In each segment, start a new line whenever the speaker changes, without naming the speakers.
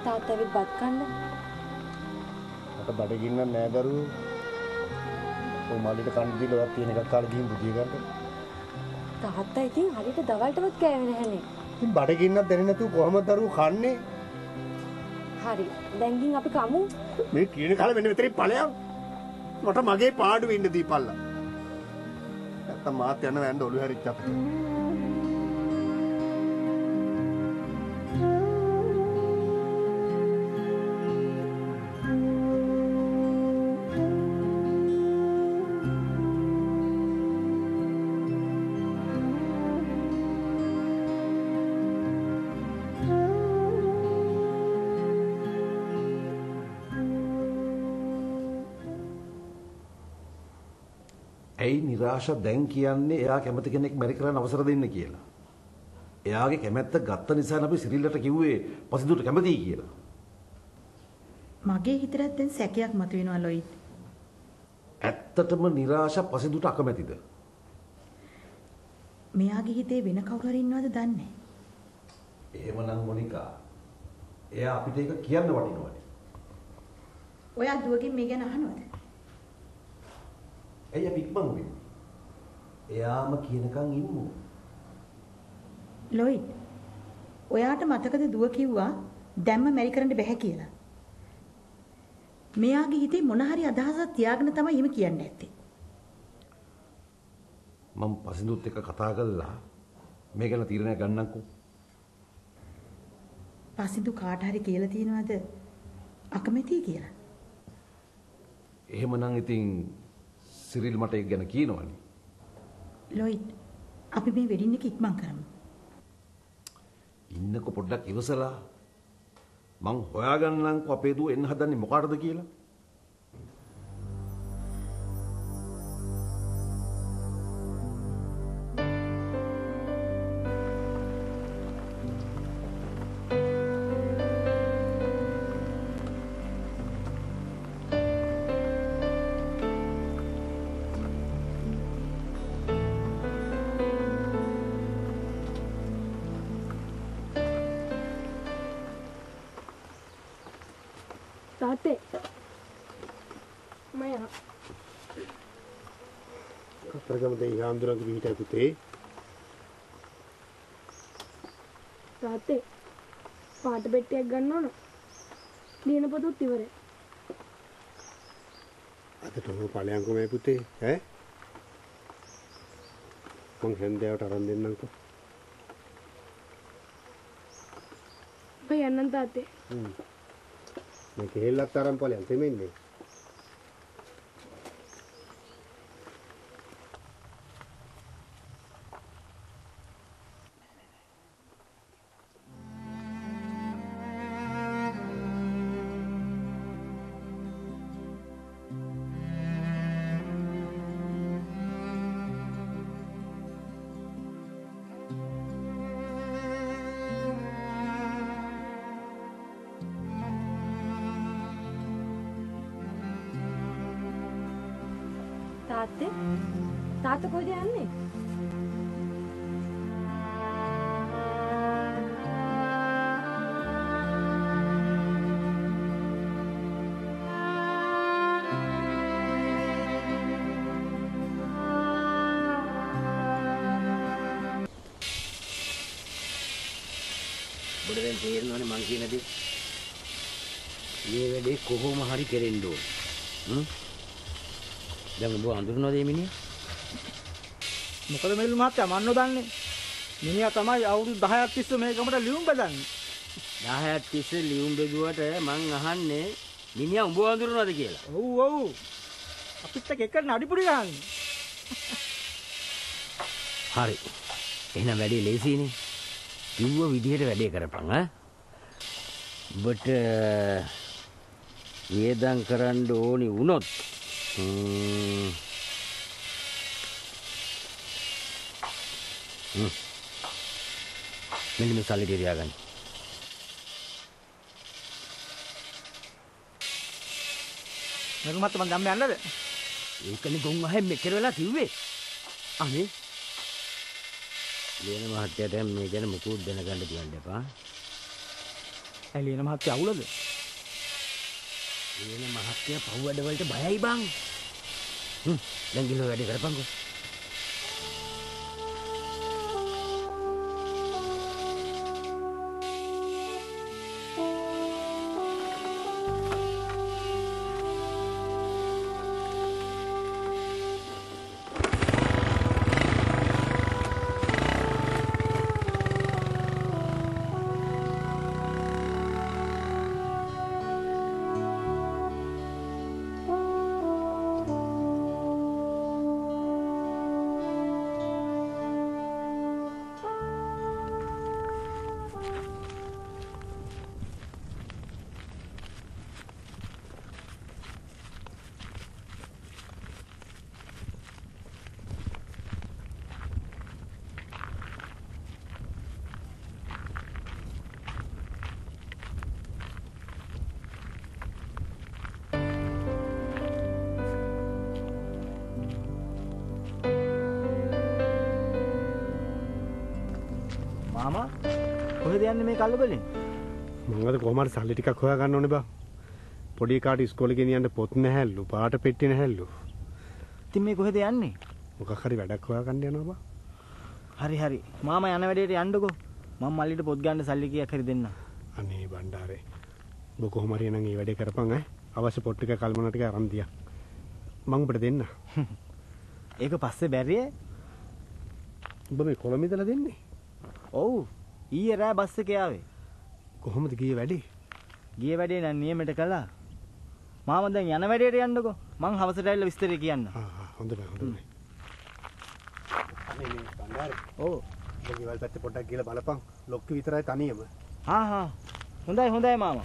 තාත්තා ඇවිත් බත් කන්න.
මට බඩගින්න නෑ දරුවෝ. ඔය මාළිට කන්න දීලා ඔයත් තියෙන එකක් කාලා ගිහින් බුදිය ගන්න.
තාත්තා ඉතින් හරියට දවල්ටවත් කෑවේ නැහනේ.
ඉතින් බඩගින්නක් දැනෙන්නේ නැතුව කොහමද දරුවෝ කන්නේ?
හරි. දැන් ගින් අපි කමු.
මේ කියන කාලේ මෙන්න මෙතනින් ඵලයන්. මට මගේ පාඩුවේ ඉන්න දීපල්ලා. නැත්තම් මාත් යන වැන්ද ඔළුව හැරිච්ච අපිට.
ඇයි නිරාශ දැන් කියන්නේ එයා කැමති කෙනෙක් මැරි කරන්න අවසර දෙන්න කියලා. එයාගේ කැමැත්ත ගත්ත නිසා අපි සිරිල්ලට කිව්වේ පසිදුට කැමතියි කියලා.
මගේ හිතට දැන් සැකයක් මතුවෙනවා ලොයිඩ්.
ඇත්තටම නිරාශ පසිදුට අකමැතිද?
මෙයාගේ හිතේ වෙන කවුරු හරි ඉන්නවද දන්නේ.
එහෙමනම් මොනිකා එයා අපිට ඒක කියන්න වටිනවනේ.
ඔයා දුවගෙන් මේ ගැන අහනවද?
ඇයි අපි ඉක්මන් වෙන්නේ? එයාම කියනකම් ඉන්නු.
ලොයිඩ්, ඔයාට මතකද දුව කිව්වා දැම්ම මැරි කරන්න බැහැ කියලා. මෙයාගේ හිතේ මොන හරි අදහසක් තියාගෙන තමයි එහෙම කියන්නේ නැත්තේ.
මම පසිඳුත් එක්ක කතා කළා මේ ගැන තීරණයක් ගන්නම්කෝ.
පසිඳු කාට හරි කියලා තියනවාද අකමැතියි කියලා?
එහෙමනම් ඉතින් සිරිල් මට ඒක ගැන කියනවනේ.
ලොයිඩ්, අපි මේ වෙඩින් එක ඉක්මන් කරමු.
ඉන්නකො පොඩ්ඩක් ඉවසලා. මං හොයාගන්නම්කෝ අපේ දුව එන්න හදන්නේ මොකටද කියලා.
තාත්තේ මම
කතරගම දෙයි හාමුදුරන්ගේ පිටයි පුතේ.
තාත්තේ පාට පෙට්ටියක් ගන්න ඕන. ලියන පොතුත් ඉවරයි.
අදට ඔය ඵලයන්කෝ මේ පුතේ ඈ. මං හන්දෑවට අරන් දෙන්නම්කෝ.
බයි යන්නම් තාත්තේ.
මේ කෙහෙල්ලත් අරන් ඵලයන් තෙමෙන්නේ.
තාත්තා කොහෙද යන්නේ?
ඔබට දැන් තේරෙනවනේ මං කියන දේ. මේ වැඩේ කොහොම හරි කෙරෙන්න ඕන. දැන් ඔබ අඳුරනවද මේ මිනිහා?
මොකද මෙල්ලු මහත්තයා මන් නොදන්නේ. මිනිහා තමයි අවුරුදු 10ක් තිස්සේ මේ ගමට ලියුම් බෙදන්නේ.
10ක් තිස්සේ ලියුම් බෙදුවට මං අහන්නේ මිනිහා උඹ අඳුරනවද කියලා.
ඔව් ඔව්. අපිත් එක්ක එකට අඩිපුඩි ගහන්නේ.
හරි. එහෙනම් වැඩේ ලේසියිනේ. කිව්ව විදිහට වැඩේ කරපන් ඈ. ඔබට වේදම් කරන්න ඕනි වුණොත් මෙන්න මේ සල්ලි ටික තියාගන්න.
නරුමත් මන් දැම්ම යන්නද?
ඒකනේ ගොන් අහෙන් මෙච්චර වෙලා කිව්වේ. අනේ. ලියන මහත්තයාට මේ ගැන මුකුත් දැනගන්න තියන්න එපා.
ඇලියන මහත්තයා අවුලද?
එන මහත්තයා පව් වැඩ වලට බයයි බං. දැන් ගිහලා වැඩ කරපන්කෝ.
මාමා කොහෙද යන්නේ මේ කල්ලබලෙන්?
මම අද කොහොම හරි සල්ලි ටිකක් හොයා ගන්න ඕනේ බා. පොඩි කාට ඉස්කෝලේ ගෙනියන්න පොත් නැහැලු, පාට පෙට්ටි නැහැලු.
ඉතින් මේ කොහෙද යන්නේ?
මොකක් හරි වැඩක් හොයා ගන්න යනවා බා.
හරි හරි. මාමා යන වැඩේට යන්නකෝ. මම මල්ලිට පොත් ගන්න සල්ලි කීයක් හරි දෙන්න.
අනේ බණ්ඩාරේ. ඔබ කොහොම හරි නම් මේ වැඩේ කරපන් ඈ. අවශ්‍ය පොත් ටික කල්මන ටික අරන් තියා. මම ඔබට දෙන්න.
ඒක පස්සේ බැරියේ?
ඔබ මේ කොළඹ ඉඳලා දෙන්නේ?
ඔව්. ඊයේ රෑ බස් එකේ ආවේ.
කොහොමද ගියේ වැඩේ?
ගියේ වැඩේ නම් නියමෙට කළා. මාමා දැන් යන වැඩේට යන්නකෝ. මං හවසට ඇවිල්ලා විස්තරය කියන්න.
හොඳයි හොඳයි. අනේ මේ බණ්ඩාරේ. ඔව්. ඔබ ගෙවල් පැත්තේ පොඩ්ඩක් ගිහලා බලපන්. ලොක්ක විතරයි තනියම.
හොඳයි හොඳයි මාමා.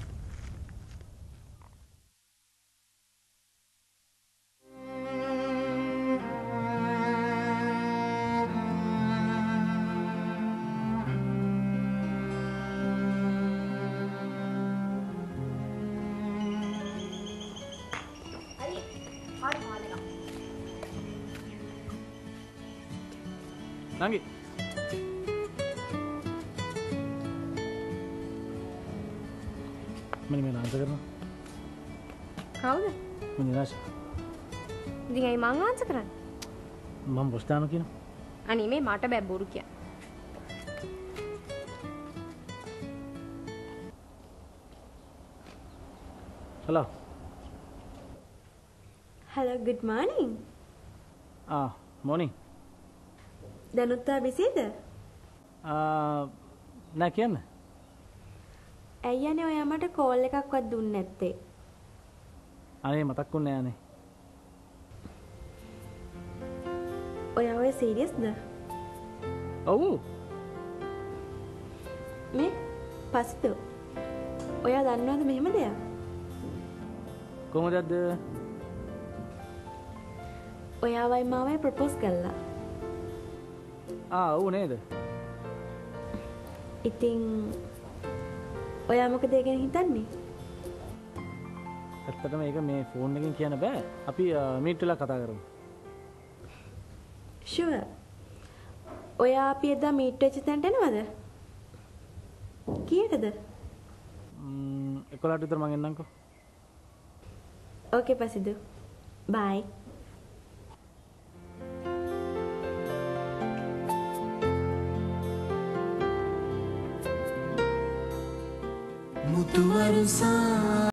නංගි මම මේ ආන්සර් කරනවා.
කවුද?
මම නිරාශ.
ඉතින් ඇයි මං ආන්සර් කරන්නේ?
මම බොස් දානවා කියනවා.
අනේ මේ මට බෑ බොරු කියන්න.
Hello.
Hello, good morning.
morning.
දැනුත් ආ බිසිද?
නෑ කියන්න.
ඇයි අනේ ඔයා මට කෝල් එකක්වත් දුන්නේ නැත්තේ?
අනේ මතක් වුණේ නෑනේ.
ඔයා ඔය සීරියස්ද?
ඔව්.
මේ පස්තු. ඔයා දන්නවද මෙහෙම දෙයක්?
කොහොමදද?
ඔයාවයි මාවයි ප්‍රොපෝස් කළා.
ඔව් නේද?
ඉතින් ඔයා මොකද ඒ ගැන හිතන්නේ?
ඇත්තටම මේක මේ ෆෝන් එකෙන් කියන්න බෑ. අපි මීට් වෙලා කතා කරමු.
ෂුවර්. ඔයා අපි එදා මීට් වෙච්ච තැනට එනවද? කීයටද?
11ට විතර මං එන්නම්කෝ.
ඕකේ පසිදු. බයි.
මුතුවරුසා